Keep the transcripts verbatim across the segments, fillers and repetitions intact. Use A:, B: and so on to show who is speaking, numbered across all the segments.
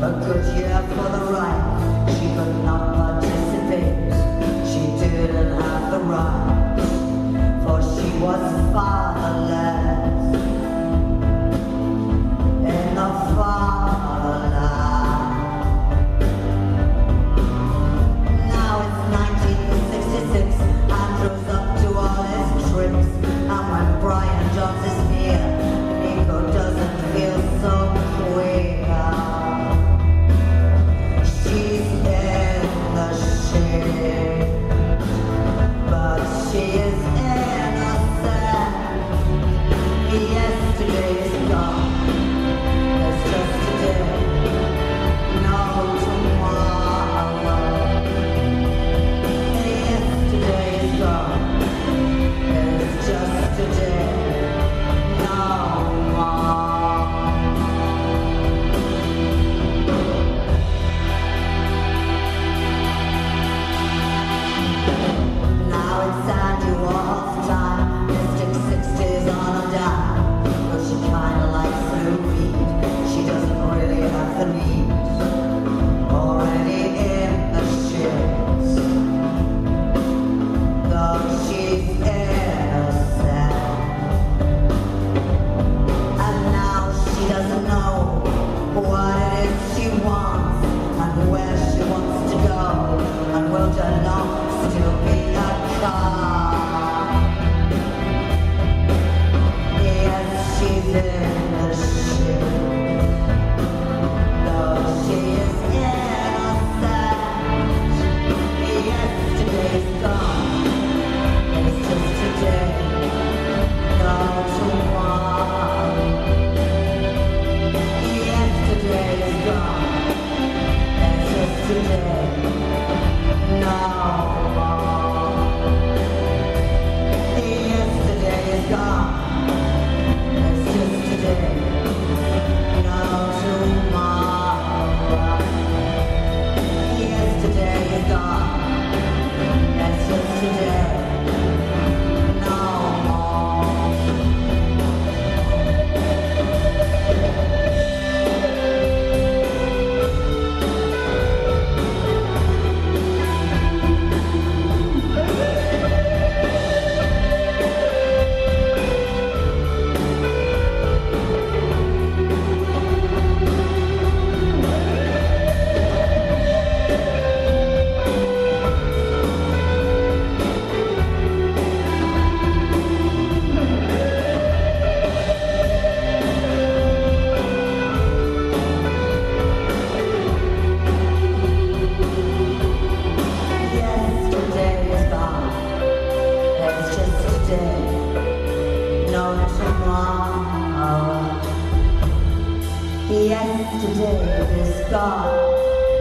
A: Yesterday is gone.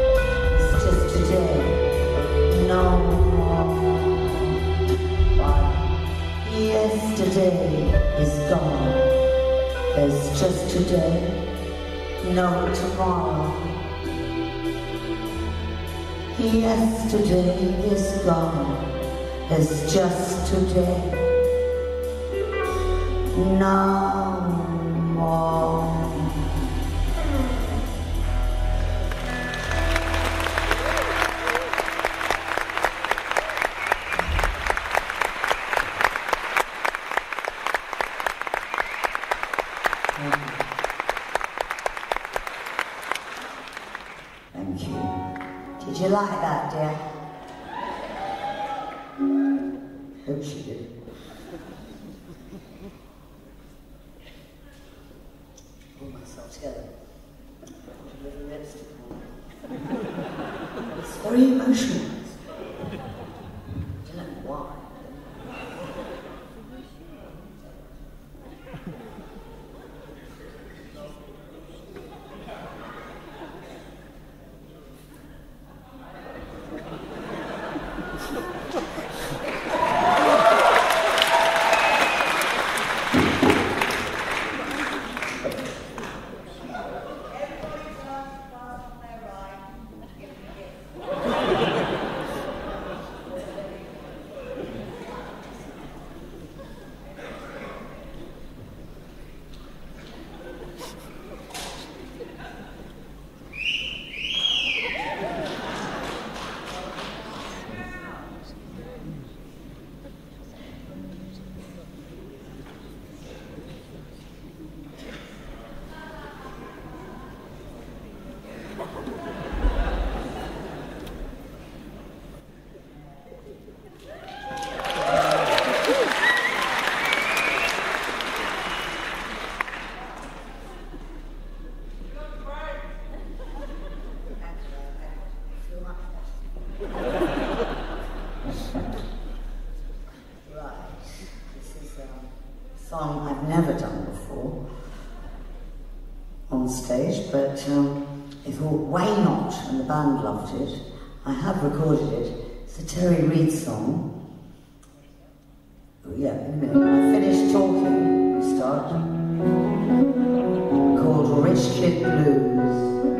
A: It's just today, no more. Why? Yesterday is gone. It's just today, no tomorrow. Yesterday is gone. It's just today, no more. Thank you. Did you like that, dear? Hope she did. Pull myself together. A little lipstick on. It's very emotional. I don't know why. song I've never done before on stage, but um, I thought, why not? And the band loved it. I have recorded it. It's a Terry Reid song. Oh, yeah, in a minute. When I finish talking, we start. Called Rich Kid Blues.